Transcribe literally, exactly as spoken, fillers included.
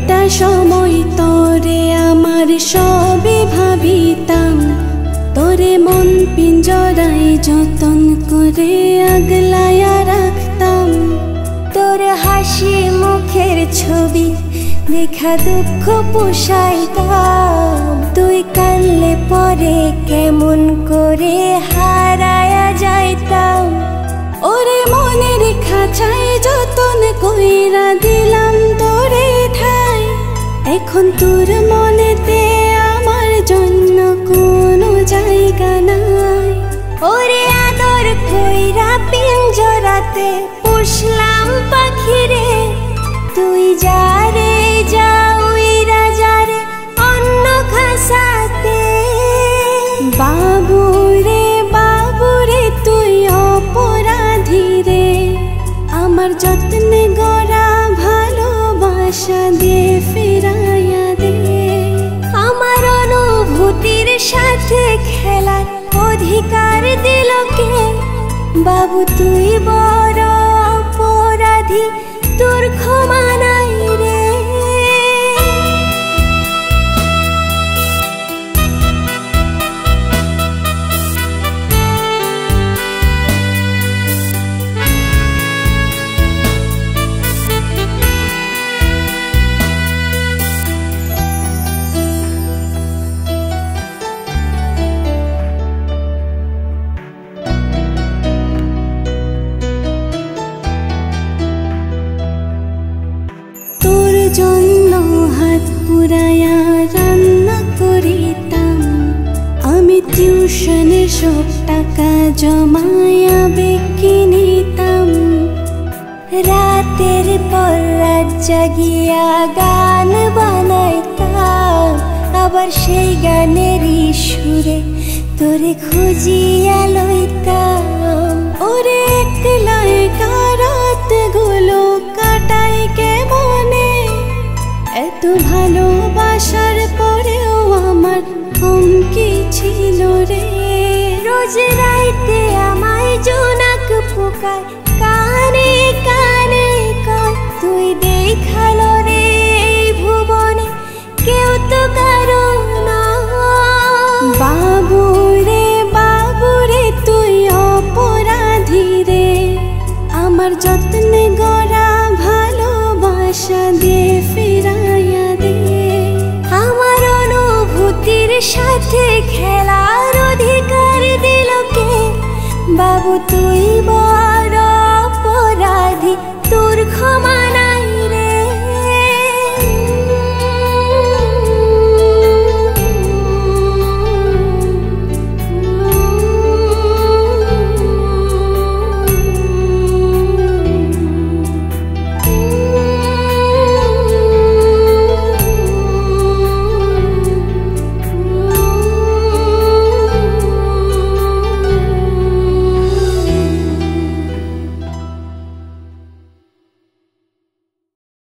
একটা সময় তোরে আমার সবে ভাবিতাম, তোরে মন পিঞ্জরায় যতন করে আগলায়া রাখতাম। তোর হাসি মুখের ছবি দেখা দুঃখ পোষাইতাম, তুই কানলে পরে কেমন করে হারায়া যাইতাম। ওরে মনের খাঁচায় যতন কইরা দিলাম তোরে ঠাই, এখন তোর মনেতে আমার জন্য কোনো জায়গা নাই। ওরে আদর কইরা পিঞ্জরাতে পুষলাম পাখিরে, তুই যারে যাউইরা যারে অন্য খাসাতে। বাবুরে বাবুরে তুই অপরাধী রে, আমার যত্নে গড়া ভালোবাসা দিয়ে ফিরাইয়া দে। আমার অনুভূতির সাথে খেলার অধিকার দিল কে? বাবু তুই বড় অপরাধী, তোর ক্ষমা নাই রে। জন্য হাত পুরায়া রান্না করিতাম, আমি টিউশনে সব টাকা জমায়া বেকি নিতাম। রাতের পর রাত জাগিয়া গান বানাইতাম, আবার সেই গানেরই সুরে তোরে খুঁজিয়া লইতাম। ওরে একলা একা রাত গুলো কাটাই কে মনে, এত ভালোবাসার পরেও আমার কম কি ছিল রে। রোজ রাইতে আমায় জোনাক পোকায়